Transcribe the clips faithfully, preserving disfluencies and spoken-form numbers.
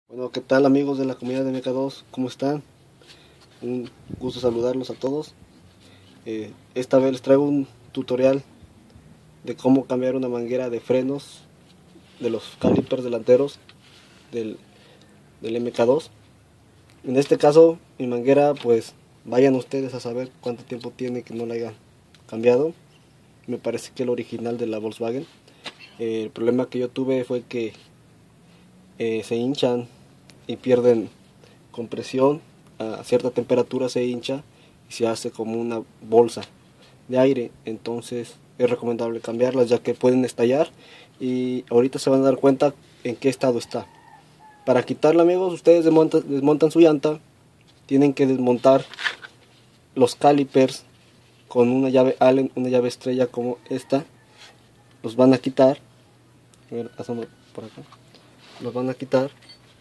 Bueno, ¿qué tal amigos de la comunidad de M K dos? ¿Cómo están? Un gusto saludarlos a todos. Eh, esta vez les traigo un tutorial de cómo cambiar una manguera de frenos de los calipers delanteros del, del M K dos. En este caso, mi manguera, pues vayan ustedes a saber cuánto tiempo tiene que no la hayan cambiado. Me parece que el original de la Volkswagen. Eh, el problema que yo tuve fue que eh, se hinchan y pierden compresión. A cierta temperatura se hincha y se hace como una bolsa de aire. Entonces es recomendable cambiarlas, ya que pueden estallar y ahorita se van a dar cuenta en qué estado está. Para quitarla, amigos, ustedes desmontan, desmontan su llanta. Tienen que desmontar los calipers con una llave Allen, una llave estrella como esta. Los van a quitar. A ver, asoma por acá. Los van a quitar.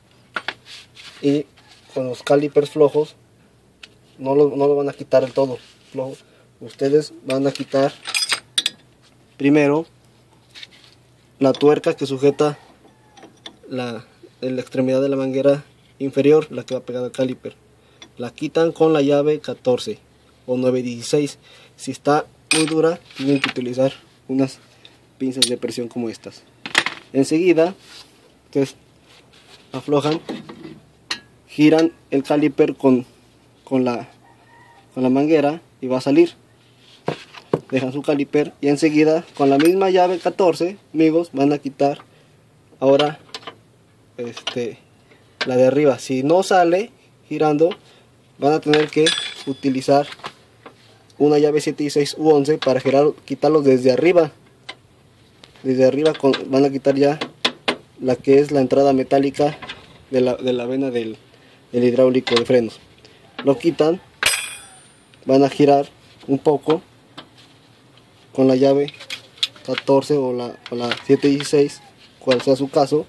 Y con los calipers flojos, no lo, no lo van a quitar del todo flojo. Ustedes van a quitar primero la tuerca que sujeta la, la extremidad de la manguera inferior, la que va pegada al caliper. La quitan con la llave catorce o nueve dieciséis. Si está muy dura, tienen que utilizar unas pinzas de presión como estas. Enseguida, ustedes aflojan, giran el caliper con, con, la, con la manguera y va a salir. Dejan su caliper y enseguida con la misma llave catorce, amigos, van a quitar ahora este, la de arriba. Si no sale girando, van a tener que utilizar una llave siete dieciséis u once para girar, quitarlo desde arriba. Desde arriba con, van a quitar ya la que es la entrada metálica de la, de la vena del, del hidráulico de frenos. Lo quitan, van a girar un poco con la llave catorce o la, o la siete dieciséis, cual sea su caso.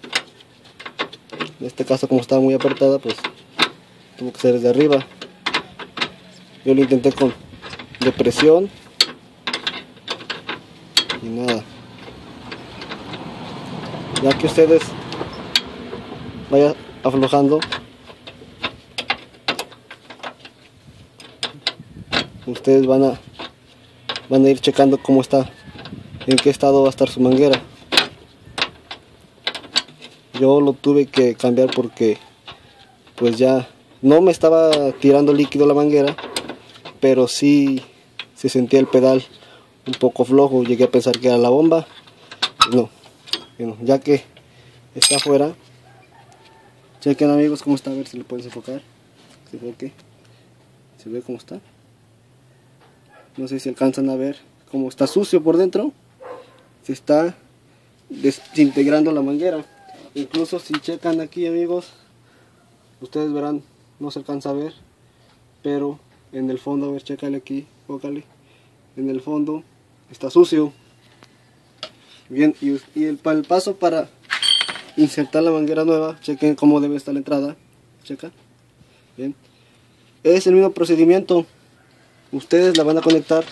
En este caso, como estaba muy apretada, pues tuvo que ser desde arriba. Yo lo intenté con depresión y nada. Ya que ustedes vayan aflojando, ustedes van a van a ir checando cómo está, en qué estado va a estar su manguera. Yo lo tuve que cambiar porque pues ya no me estaba tirando líquido la manguera, pero sí se sentía el pedal un poco flojo. Llegué a pensar que era la bomba. No, bueno, ya que está afuera, chequen amigos cómo está, a ver si le pueden enfocar. ¿Se ve qué? ¿Se ve cómo está? No sé si alcanzan a ver cómo está sucio por dentro. Se está desintegrando la manguera. Incluso si checan aquí, amigos, ustedes verán, no se alcanza a ver, pero en el fondo, a ver, chécale aquí, fócale. En el fondo está sucio. Bien, y, y el, el paso para insertar la manguera nueva, chequen cómo debe estar la entrada. Checa. Bien. Es el mismo procedimiento. Ustedes la van a conectar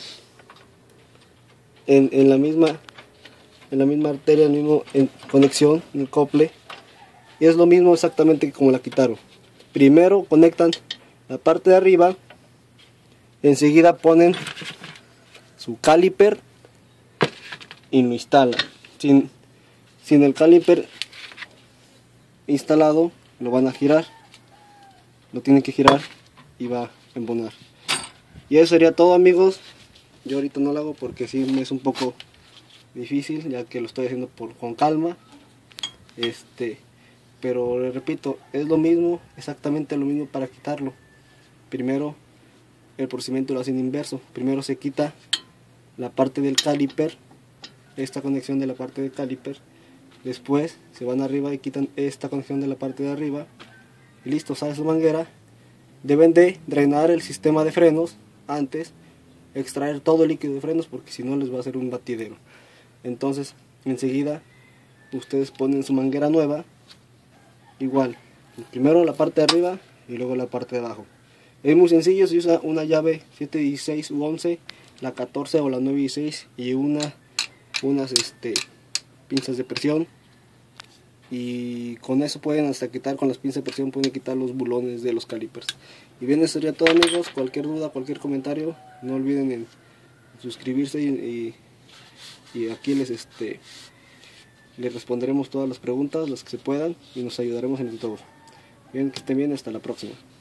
en, en la misma en la misma arteria, en la misma en conexión, en el cople, y es lo mismo exactamente como la quitaron. Primero conectan la parte de arriba, enseguida ponen su caliper y lo instalan. Sin, sin el caliper instalado, lo van a girar, lo tienen que girar y va a embonar. Y eso sería todo, amigos. Yo ahorita no lo hago porque sí me es un poco difícil, ya que lo estoy haciendo por, con calma. Este, pero les repito, es lo mismo, exactamente lo mismo para quitarlo. Primero el procedimiento lo hacen inverso. Primero se quita la parte del caliper, esta conexión de la parte del caliper. Después se van arriba y quitan esta conexión de la parte de arriba. Y listo, sale su manguera. Deben de drenar el sistema de frenos antes, extraer todo el líquido de frenos, porque si no les va a hacer un batidero. Entonces enseguida ustedes ponen su manguera nueva, igual, primero la parte de arriba y luego la parte de abajo. Es muy sencillo, se usa una llave siete dieciséis u once, la catorce o la nueve dieciséis y una, unas este, pinzas de presión. y con eso pueden hasta quitar, con las pinzas de presión pueden quitar los bulones de los calipers. Y bien, eso sería todo, amigos. Cualquier duda, cualquier comentario, no olviden en suscribirse y, y, y aquí les este les responderemos todas las preguntas, las que se puedan, y nos ayudaremos en todo. Bien, que estén bien, hasta la próxima.